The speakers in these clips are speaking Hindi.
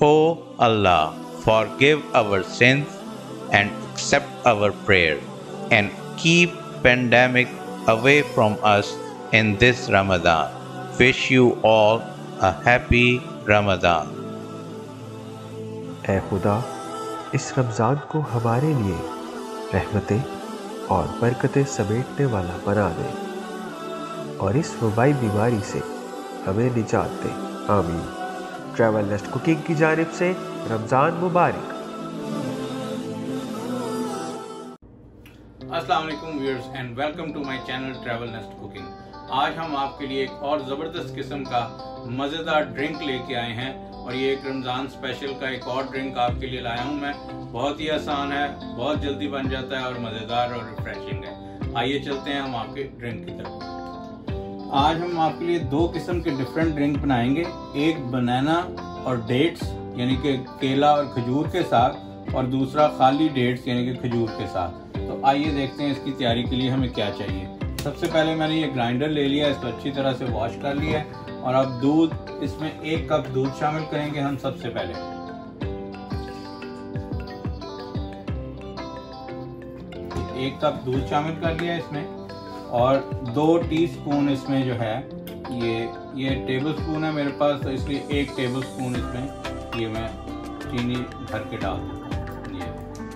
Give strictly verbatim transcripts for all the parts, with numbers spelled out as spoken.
O Allah, forgive our sins and accept our prayer and keep pandemic away from us in this Ramadan. Wish you all a happy Ramadan. ऐ खुदा, इस रमज़ान को हमारे लिए रहमतें और बरकतें समेटने वाला बना दे और इस वबाई बीमारी से हमें निजात दे, आमीन। ट्रैवल नेस्ट कुकिंग की जानिब से रमज़ान मुबारक। अस्सलाम वालेकुम viewers and welcome to my channel travel nest cooking. आज हम आपके लिए एक और ज़बरदस्त किस्म का मज़ेदार ड्रिंक लेके आए हैं और ये एक रमज़ान स्पेशल का एक और ड्रिंक आपके लिए लाया हूँ मैं। बहुत ही आसान है, बहुत जल्दी बन जाता है और मज़ेदार और रिफ्रेशिंग है। आइए चलते हैं हम आपके ड्रिंक की तरफ। आज हम आपके लिए दो किस्म के डिफरेंट ड्रिंक बनाएंगे, एक बनाना और डेट्स यानी कि केला और खजूर के साथ, और दूसरा खाली डेट्स यानी कि खजूर के साथ। तो आइए देखते हैं इसकी तैयारी के लिए हमें क्या चाहिए। सबसे पहले मैंने ये ग्राइंडर ले लिया, इसको अच्छी तरह से वॉश कर लिया है और अब दूध, इसमें एक कप दूध शामिल करेंगे हम। सबसे पहले एक कप दूध शामिल कर लिया इसमें और दो टीस्पून इसमें जो है ये ये टेबल स्पून है मेरे पास, तो इसलिए एक टेबल स्पून इसमें ये मैं चीनी भर के डाल देता हूँ ये।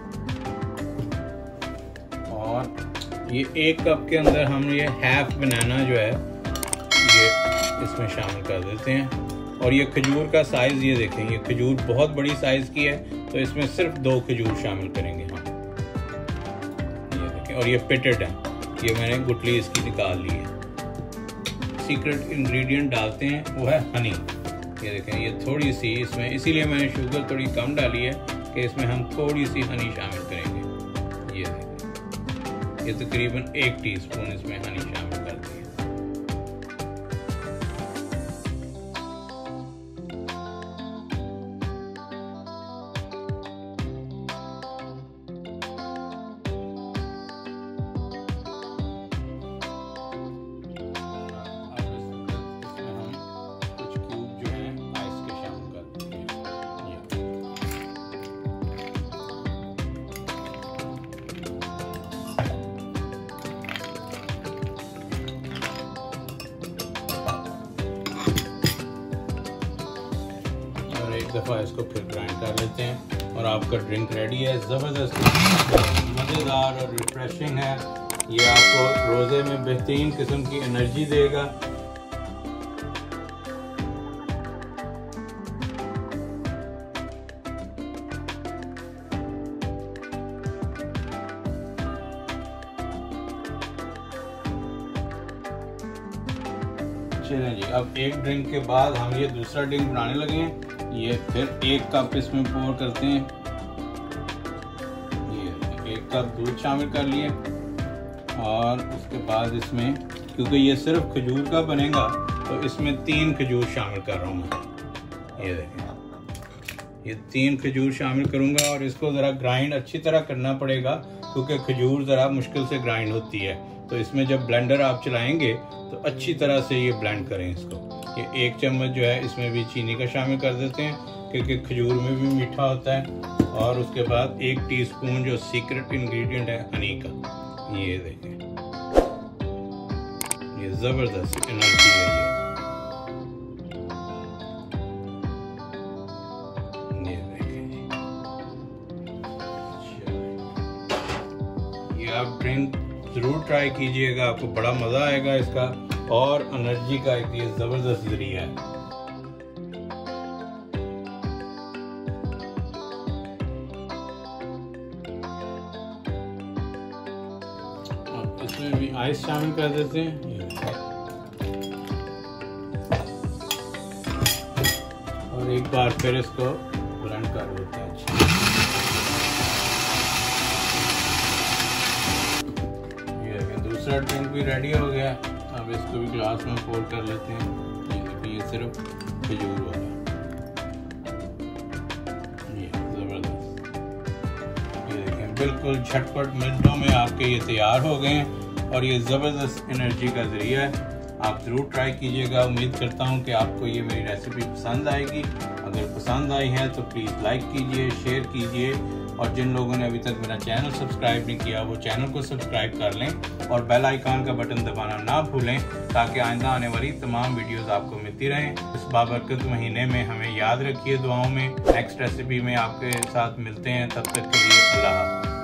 और ये एक कप के अंदर हम ये हाफ बनाना जो है ये इसमें शामिल कर देते हैं। और ये खजूर का साइज़ ये देखें, ये खजूर बहुत बड़ी साइज़ की है, तो इसमें सिर्फ दो खजूर शामिल करेंगे हम, ये देखें। और ये पिटेड है, ये मैंने गुठली इसकी निकाल ली है। सीक्रेट इंग्रेडिएंट डालते हैं वो है हनी, ये देखें। ये थोड़ी सी इसमें, इसीलिए मैंने शुगर थोड़ी कम डाली है कि इसमें हम थोड़ी सी हनी शामिल करेंगे। ये देखें, ये तकरीबन एक टीस्पून इसमें हनी शामिल कर दी है। एक दफ़ा इसको फिर ग्राइंड कर लेते हैं और आपका ड्रिंक रेडी है। ज़बरदस्त मज़ेदार और रिफ्रेशिंग है। ये आपको रोज़े में बेहतरीन किस्म की एनर्जी देगा। चलें जी, अब एक ड्रिंक के बाद हम ये दूसरा ड्रिंक बनाने लगे हैं। ये फिर एक कप इसमें पोर करते हैं, ये एक कप दूध शामिल कर लिए और उसके बाद इसमें, क्योंकि ये सिर्फ खजूर का बनेगा तो इसमें तीन खजूर शामिल कर रहा हूँ मैं। ये देखें, ये तीन खजूर शामिल करूँगा और इसको ज़रा ग्राइंड अच्छी तरह करना पड़ेगा क्योंकि खजूर ज़रा मुश्किल से ग्राइंड होती है। तो इसमें जब ब्लेंडर आप चलाएंगे तो अच्छी तरह से ये ब्लेंड करें इसको। ये एक चम्मच जो है इसमें भी चीनी का शामिल कर देते हैं क्योंकि खजूर में भी मीठा होता है। और उसके बाद एक टीस्पून जो सीक्रेट इंग्रेडिएंट है हनी का, ये देखें, ये ज़बरदस्त एनर्जी है ये ये देखें। ये आप ड्रिंक ज़रूर ट्राई कीजिएगा, आपको बड़ा मज़ा आएगा इसका और एनर्जी का एक ये ज़बरदस्त ज़रिया है। अब इसमें भी आइस शामिल कर देते हैं और एक बार फिर इसको ब्लेंड कर देते हैं अच्छी। दूसरा ड्रिंक भी रेडी हो गया। अब इसको भी ग्लास में पोर कर लेते हैं। ये देखिए, ये सिर्फ खजूर वाला, ये ज़बरदस्त। ये देखें, बिल्कुल झटपट मिनटों में आपके ये तैयार हो गए हैं और ये ज़बरदस्त एनर्जी का ज़रिया है। आप ज़रूर ट्राई कीजिएगा। उम्मीद करता हूँ कि आपको ये मेरी रेसिपी पसंद आएगी। अगर पसंद आई है तो प्लीज़ लाइक कीजिए, शेयर कीजिए, और जिन लोगों ने अभी तक मेरा चैनल सब्सक्राइब नहीं किया वो चैनल को सब्सक्राइब कर लें और बेल आइकन का बटन दबाना ना भूलें, ताकि आइंदा आने वाली तमाम वीडियोस आपको मिलती रहें। इस बाबरकत महीने में हमें याद रखिए दुआओं में। नेक्स्ट रेसिपी में आपके साथ मिलते हैं, तब तक के लिए अल्लाह हाफ़िज़।